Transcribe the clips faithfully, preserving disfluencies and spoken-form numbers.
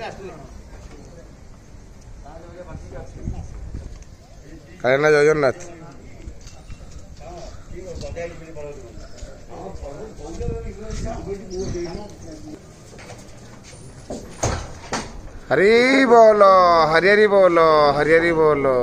କାଳିନା ଜଗନ୍ନାଥ हरी बोलो हरिहरी बोलो हरिहरी बोलो।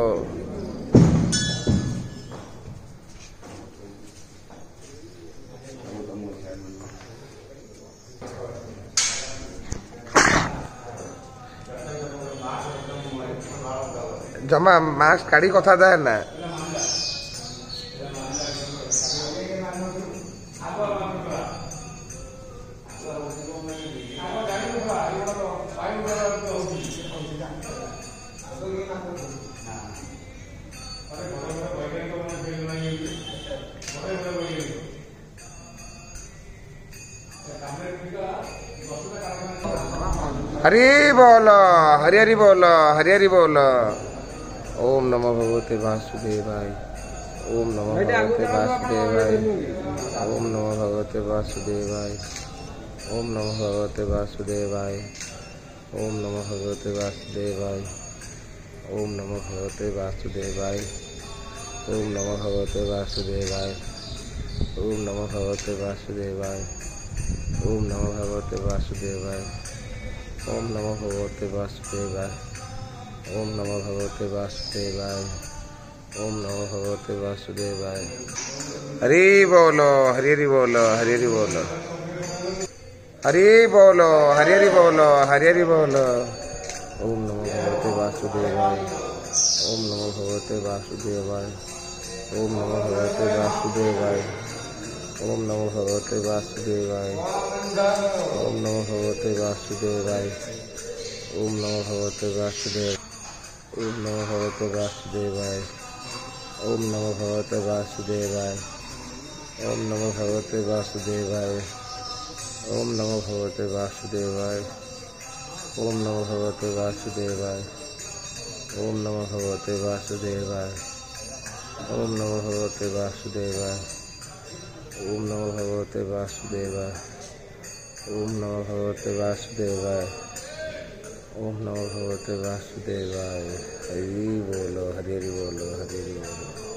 जमा मास्क काढ़ी कथा था ना हरि बोलो हरिहरि बोलो हरिहरि बोलो। ओम नमो भगवते वासुदेवाय ओम नमो भगवते वासुदेवाय ओम नमो भगवते वासुदेवाय ओम नमो भगवते वासुदेवाय ओम नमो भगवते वासुदेवाय ओम नमो भगवते वासुदेवाय ओम नमो भगवते वासुदेवाय ओम नमो भगवते वासुदेवाय ओम नमो भगवते वासुदेवाय ओम नमो भगवते वासुदेवाय ओम नमो भगवते वासुदेवाय ओम नमो भगवते वासुदेवाय। हरि बोलो हरिहरि बोलो हरिहरि बोलो हरि बोलो हरिहरि बोलो हरिहरि बोलो। ओम नमो भगवते वासुदेवाय ओम नमो भगवते वासुदेवाय ओम नमो भगवते वासुदेवाय ओम नमो भगवते वासुदेवाय ओम नमो भगवते वासुदेवाय ओम नमो भगवते वासुदेवाय ओम नमो भगवते वासुदेवाय ओम नमो भगवते वासुदेवाय ओम नमो भगवते वासुदेवाय ओम नमो भगवते वासुदेवाय ओम नमो भगवते वासुदेवाय ओम नमो भगवते वासुदेवाय ओम नमो भगवते वासुदेवाय ओम नमो भगवते वासुदेवाय ओम नमो भगवते वासुदेवाय ओम नमो भगवते वासुदेवाय। हरि बोलो हरिहरि बोलो हरिहरि बोलो।